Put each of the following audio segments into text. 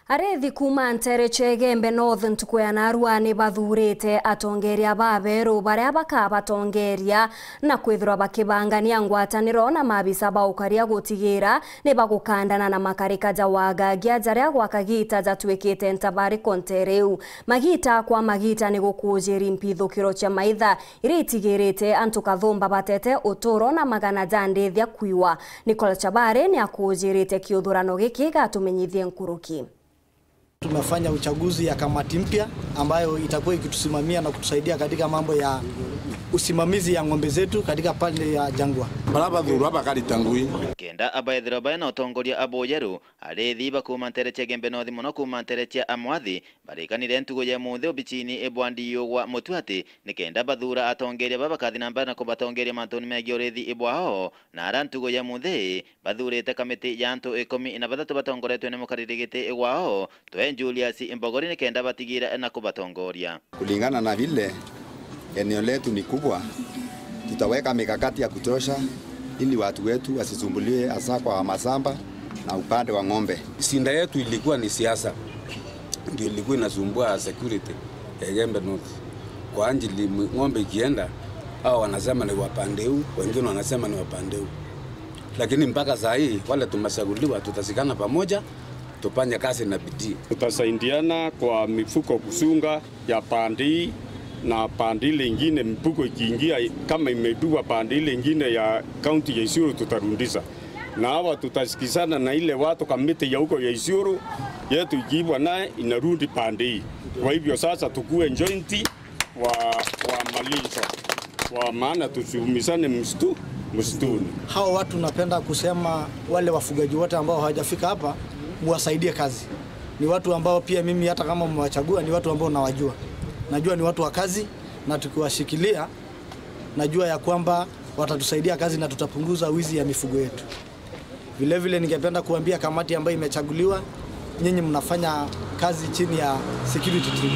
Arethi kuma Ntereche Gembe North ntukwena Arua bathurite atongeria baberu baria bakabatongeria na kwithirwa bakibangania ngwataniro na mabisa baukaria gutigira ni bagukandana na makarika jawagangia jaria gwakagita jatwikite ntabari kontereu magita kwa magita ni gukujiri mpithukiro cha maitha iritigirite antu kathumba batete uturo na magana jandithia kwiwa Nicola Chabare ni akujirite kiuthurano giki gatumenyithie nkuruki. Tumefanya uchaguzi ya kamati mpya ambayo itakuwa ikitusimamia na kutusaidia katika mambo ya usimamizi ya ng'ombe zetu katika pande ya Jangwa. Baraba dhuru abakari tangui. Kenda abaithira baina utongoria aboyeru arethi bakuma Ntereche Gembe North muno kuma Ntereche amwathi barikanire ntugo ya muthe obichini ebwandiyo gwa mutwate nikenda bathura atongeria babakathi namba na kubatongeria mantoni megi orethi ibwao na ara ntugo ya muthe bathurite kamiti ya antu 13 batongoretwe ni mukaririgite igwao twe Julius Imbogori nikenda batigira na kubatongoria. Kulingana na vile eneo letu ni kubwa, tutaweka mikakati ya kutosha ili watu wetu wasisumbuliwe hasa kwa masamba na upande wa ng'ombe. Sinda yetu ilikuwa ni siasa, ndio ilikuwa inasumbua security ya Gembe North. Kwa ajili ng'ombe ikienda, hao wanasema ni wapandeu, wengine wanasema ni wapandeu. Lakini mpaka saa hii wale tumechaguliwa tutasikana pamoja, tufanye kazi na bidii. Tutasaidiana kwa mifuko kusunga ya pandi na pandi lingine mifuko ikiingia kama imedua pandi lingine ya kaunti ya Isiolo tutarundisha. Na hawa tutasikizana na ile watu kamiti ya huko ya Isiolo yetu ikiwa naye inarudi pandi. Kwa hivyo sasa tukue jointi wa malisho. Kwa maana tusiumizane msituni. Hao watu napenda kusema wale wafugaji wote ambao hawajafika hapa muwasaidie kazi. Ni watu ambao pia mimi hata kama mwachagua ni watu ambao nawajua. Najua ni watu wa kazi na tukiwashikilia najua ya kwamba watatusaidia kazi na tutapunguza wizi ya mifugo yetu. Vile vile ningependa kuambia kamati ambayo imechaguliwa, nyinyi mnafanya kazi chini ya security team.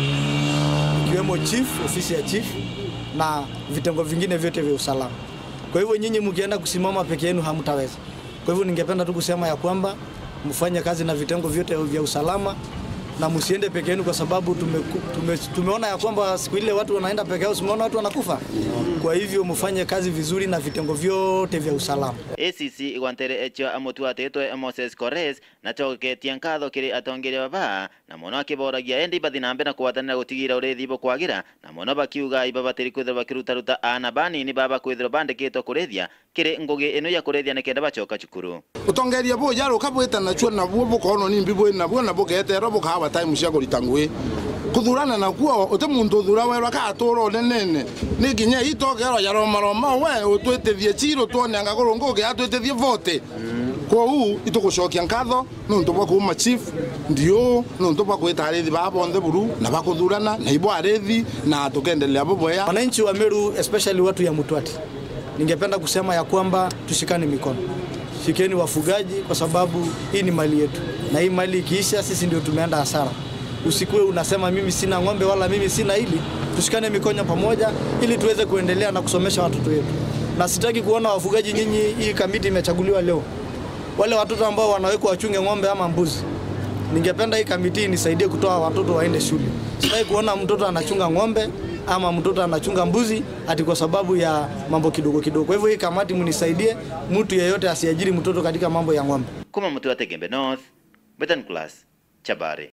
Ikiwemo chief, ofisi ya chief na vitengo vingine vyote vya usalama. Kwa hivyo nyinyi mkienda kusimama peke yenu hamtaweza. Kwa hivyo ningependa tu kusema ya kwamba mfanye kazi na vitengo vyote vya usalama na msiende peke yenu kwa sababu tumeona ya kwamba siku ile watu wanaenda peke yao, simuona watu wanakufa. Kwa hivyo mfanye kazi vizuri na vitengo vyote vya usalama. ACC igwantere echo amutwate etwe Moses Kores na choketie nkatho kiri atongeria baba na muno akiboragia endi bathinambe na kuwatanira gutigira urethi bo kwagira na muno bakiuga ibabatiri kwithira bakirutaruta ana bani ni baba kwithira bandikitwo kurethia kiri ngugi ino ya kurethia nikenda bachoka cukuru. Utongeria bo yaro kabweta na chwa na bo bukono ni mbibo na bo na bogete robo kawa time cia kuritangwe kuthurana na kuo uте muntu thura werwa ka turo nene ni ginya itokero yaro maroma we utwetethie chiro tuone anga kurunguke atwetethie vote kwa huu itukushokia nkatho nuntu bwa kuma chief ndio nuntu bwa kwita arethi babo nthe buru na bakuthurana na ibo arethi na tukendelea boboya. Wananchi wa Meru especially watu ya Mutwati, ningependa kusema ya kwamba tushikane mikono. Shikeni wafugaji kwa sababu hii ni mali yetu. Na hii mali ikiisha sisi ndio tumeenda hasara. Usikue unasema mimi sina ng'ombe wala mimi sina hili. Tushikane mikono pamoja ili tuweze kuendelea na kusomesha watoto wetu. Na sitaki kuona wafugaji nyinyi hii kamiti imechaguliwa leo. Wale watoto ambao wanawekwa wachunge ng'ombe ama mbuzi. Ningependa hii kamiti nisaidie kutoa watoto waende shule. Sitaki kuona mtoto anachunga ng'ombe ama mtoto anachunga mbuzi ati kwa sababu ya mambo kidogo kidogo. Kwa hivyo hii kamati mnisaidie mtu yeyote asiajiri mtoto katika mambo ya ng'ombe. Kuma Mutwate Gembe North, Betan Class, Chabare.